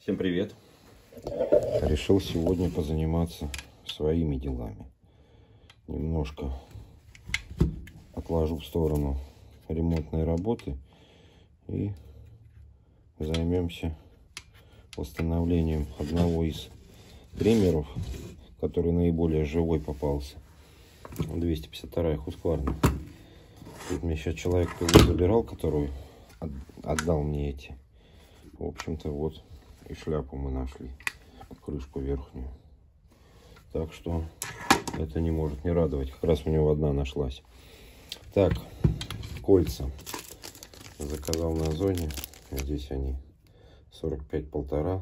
Всем привет! Решил сегодня позаниматься своими делами. Немножко отложу в сторону ремонтной работы и займемся восстановлением одного из триммеров, который наиболее живой попался. 252-я Husqvarna. Тут мне сейчас человек его забирал, который отдал мне эти. В общем-то, вот и шляпу мы нашли, крышку верхнюю. Так что это не может не радовать. Как раз у него одна нашлась. Так, кольца заказал на Озоне. Здесь они 45,5.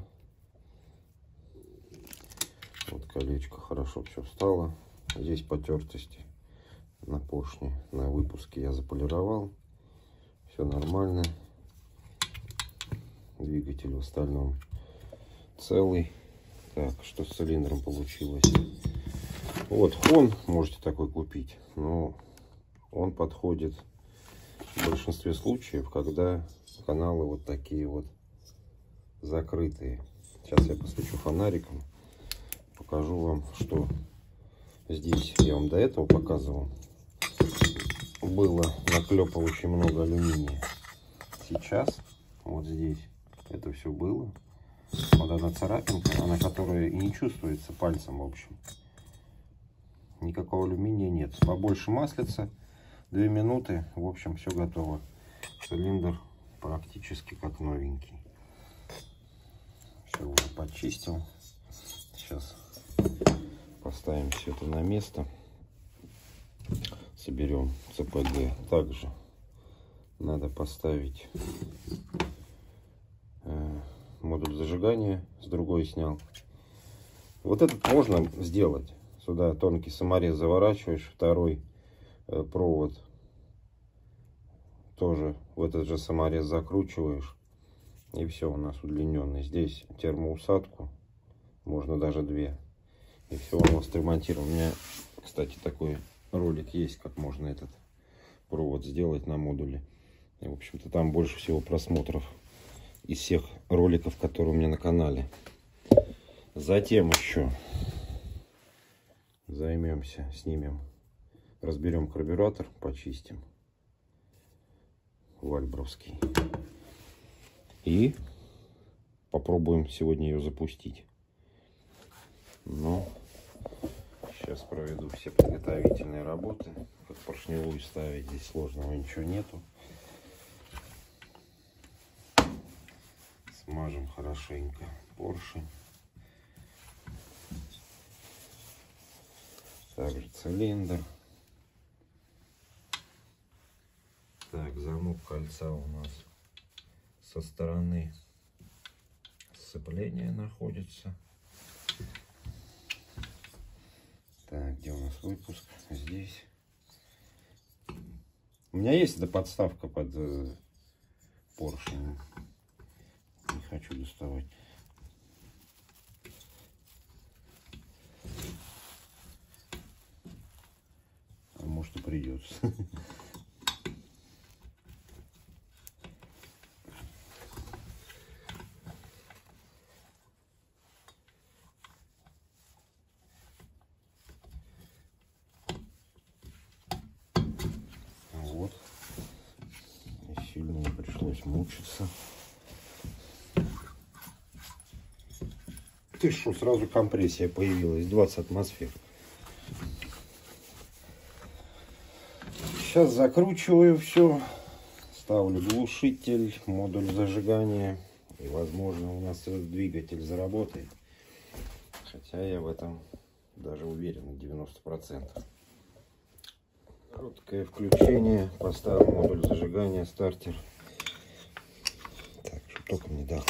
Вот колечко хорошо все встало. Здесь потертости на поршне, на выпуске я заполировал. Все нормально. Двигатель в остальном целый. Так, что с цилиндром получилось? Вот хон можете такой купить, но он подходит в большинстве случаев, когда каналы вот такие вот закрытые. Сейчас я посвечу фонариком, покажу вам, что здесь я вам до этого показывал. Было наклепал очень много алюминия. Сейчас вот здесь это все было. Вот эта царапинка, на которой и не чувствуется пальцем, в общем. Никакого алюминия нет. Побольше маслица. 2 минуты. В общем, все готово. Цилиндр практически как новенький. Все уже почистил. Сейчас поставим все это на место. Соберем ЦПГ. Также надо поставить модуль зажигания, с другой снял. Вот этот можно сделать. Сюда тонкий саморез заворачиваешь, второй провод тоже в этот же саморез закручиваешь, и все, у нас удлиненный. Здесь термоусадку, можно даже 2, и все, у нас ремонтировано. У меня, кстати, такой ролик есть, как можно этот провод сделать на модуле. И, в общем-то, там больше всего просмотров из всех роликов, которые у меня на канале. Затем еще займемся, разберем карбюратор, почистим вальбровский и попробуем сегодня ее запустить. Но сейчас проведу все подготовительные работы. Как поршневую ставить, здесь сложного ничего нету. Смажем хорошенько поршень. Также цилиндр. Так, замок кольца у нас со стороны сцепления находится. Так, где у нас выпуск? Здесь. У меня есть эта подставка под поршень. Не хочу доставать. А может и придется. Вот. И сильно не пришлось мучиться. Ты что, сразу компрессия появилась, 20 атмосфер. Сейчас закручиваю все, ставлю глушитель, модуль зажигания, и возможно у нас этот двигатель заработает. Хотя я в этом даже уверен на 90%. Короткое включение, поставил модуль зажигания, стартер. Так, что только не дал.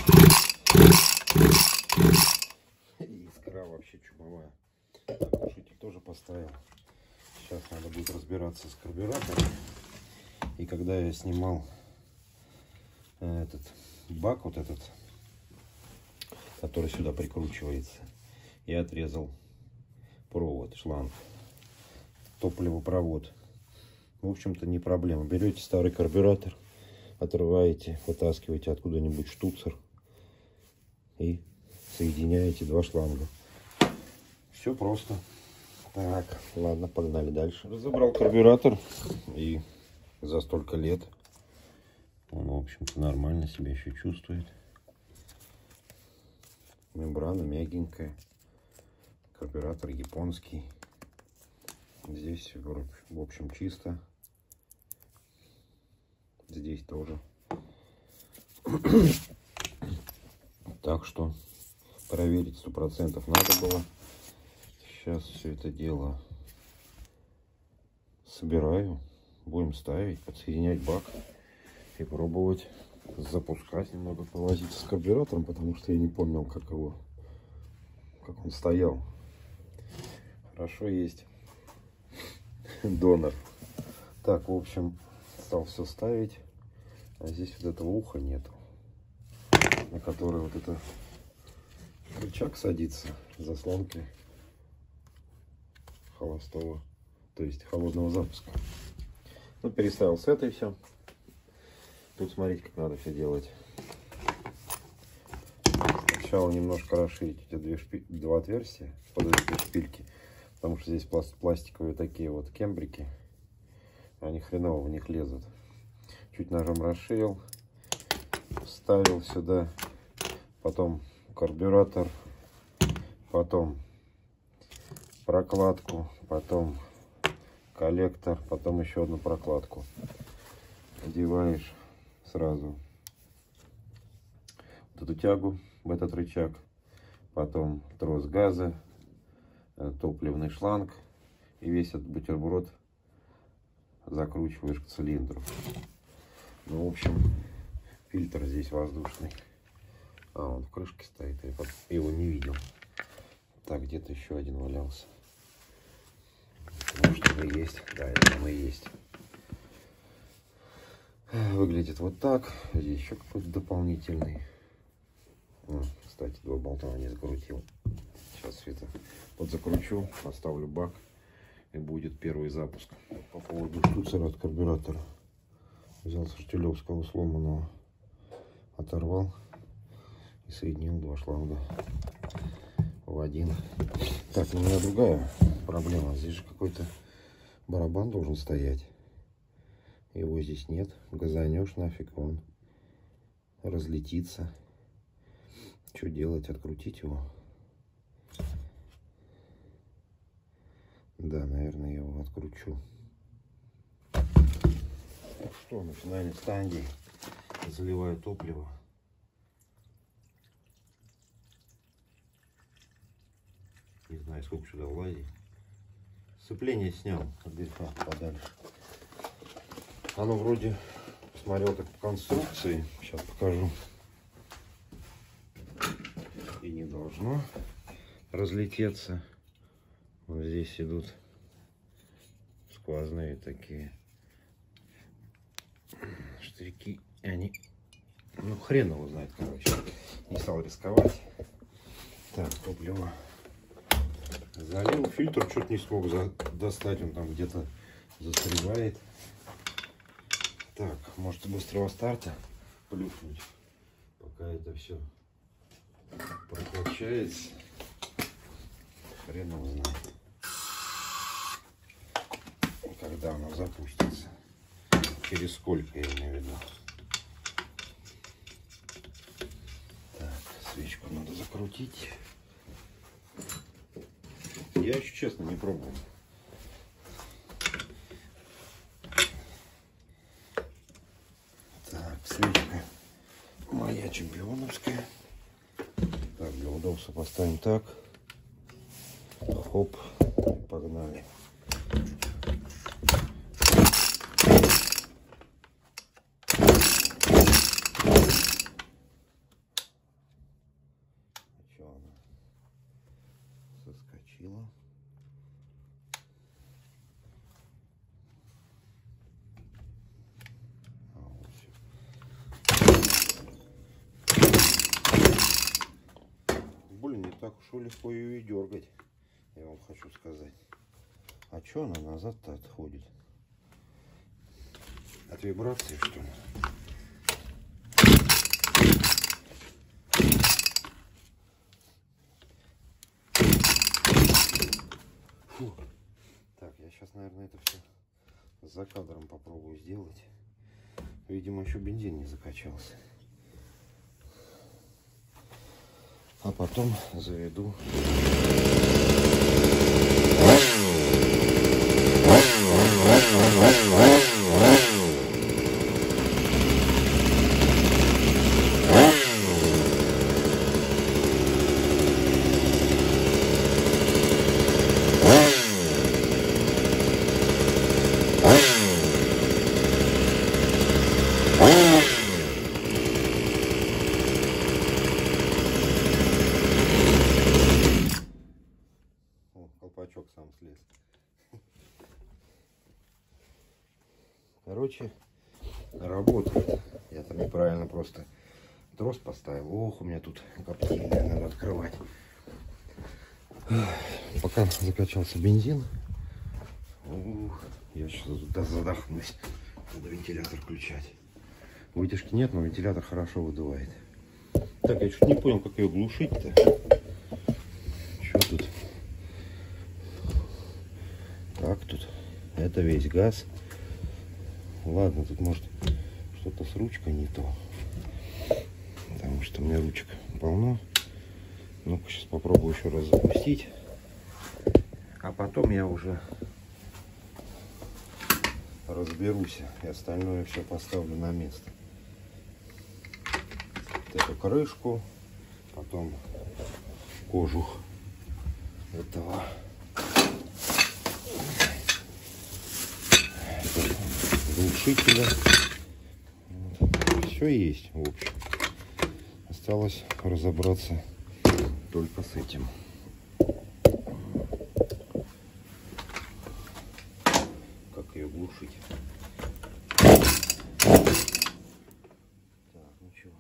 Искра вообще чумовая. Глушитель тоже поставил. Сейчас надо будет разбираться с карбюратором. И когда я снимал этот бак, вот этот, который сюда прикручивается, я отрезал провод, шланг, топливопровод. В общем-то не проблема. Берете старый карбюратор, отрываете, вытаскиваете откуда-нибудь штуцер, и соединяете два шланга. Все просто. Так, ладно, погнали дальше. Разобрал карбюратор, и за столько лет он, в общем-то, нормально себя еще чувствует. Мембрана мягенькая. Карбюратор японский. Здесь, в общем, чисто. Здесь тоже. Так что проверить 100% надо было. Сейчас все это дело собираю. Будем ставить, подсоединять бак и пробовать запускать. Немного повозиться с карбюратором, потому что я не помнил, как он стоял. Хорошо есть донор. Так, в общем, стал все ставить. А здесь вот этого уха нету, на который вот это рычаг садится, заслонки холостого, то есть холодного запуска. Ну, переставил с этой все. Тут смотрите, как надо все делать. Сначала немножко расширить эти два отверстия под эти шпильки, потому что здесь пластиковые такие вот кембрики, они хреново в них лезут. Чуть ножом расширил, вставил сюда, потом карбюратор, потом прокладку, потом коллектор, потом еще одну прокладку. Одеваешь сразу вот эту тягу в этот рычаг, потом трос газа, топливный шланг, и весь этот бутерброд закручиваешь к цилиндру. Ну, в общем, фильтр здесь воздушный. А, он в крышке стоит, я его не видел. Так, где-то еще один валялся. Потому что и есть. Да, это там и есть. Выглядит вот так. Здесь еще какой-то дополнительный. Кстати, два болта не закрутил. Сейчас все это вот закручу, поставлю бак, и будет первый запуск. По поводу штуцера от карбюратора. Взял с Артилевского сломанного, оторвал и соединил два шланга в один. Так, у меня другая проблема. Здесь же какой-то барабан должен стоять. Его здесь нет. Газанешь нафиг, он разлетится. Что делать? Открутить его? Да, наверное, я его откручу. Ну что, на финальной стадии заливаю топливо. Не знаю, сколько сюда влазит. Сцепление снял от греха подальше. Оно вроде, смотрел так по конструкции, сейчас покажу, и не должно разлететься. Вот здесь идут сквозные такие штырьки, они, ну, хрен его знает, короче, не стал рисковать. Так, топливо залил, фильтр что-то не смог достать, он там где-то застревает. Так, может, быстрого старта плюхнуть, пока это все прокачается. Хрен его знает, когда оно запустится. Через сколько, я имею в виду. Так, свечку надо закрутить. Я еще, честно, не пробовал. Так, свечка моя чемпионовская. Так, для удобства поставим так. Хоп, погнали. Что она соскочила? Блин, не так уж и легко ее и дергать, я вам хочу сказать. А что она назад-то отходит? От вибрации, что ли? наверное, это все за кадром попробую сделать. Видимо, еще бензин не закачался. А потом заведу. Колпачок сам слез. Короче, работает. Я там неправильно просто трос поставил. Ох, у меня тут коптильня, надо открывать. Пока закачался бензин, я сейчас задохнусь. Надо вентилятор включать. Вытяжки нет, но вентилятор хорошо выдувает. Так, я чуть не понял, как ее глушить-то. Что тут? Так, тут это весь газ. Ладно, тут может что-то с ручкой не то. Потому что у меня ручек полно. Ну-ка, сейчас попробую еще раз запустить. А потом я уже разберусь. И остальное все поставлю на место. Вот эту крышку. Потом кожух этого глушителя. Вот. Все есть, в общем. Осталось разобраться только с этим. Как ее глушить? Так, ну чего?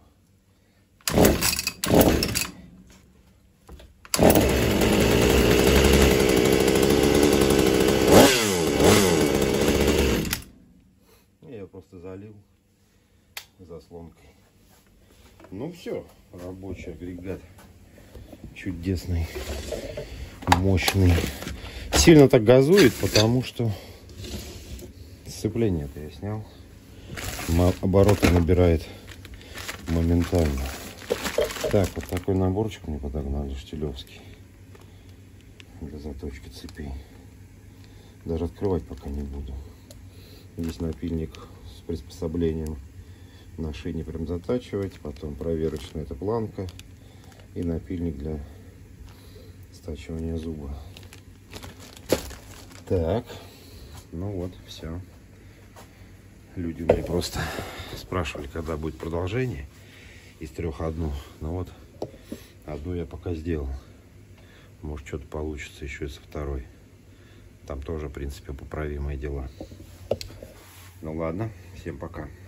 Я ее просто залил заслонкой. Ну все, рабочий агрегат чудесный, мощный. Сильно так газует, потому что сцепление-то я снял. Обороты набирает моментально. Так, вот такой наборчик мне подогнали, штилевский, для заточки цепей. Даже открывать пока не буду. Здесь напильник с приспособлением на шине прям затачивать, потом проверочная эта планка и напильник для стачивания зуба. Так, ну вот, все. Люди у меня просто спрашивали, когда будет продолжение. Из 3 одну. Ну вот, одну я пока сделал. Может, что-то получится еще и со второй. Там тоже, в принципе, поправимые дела. Ну ладно, всем пока.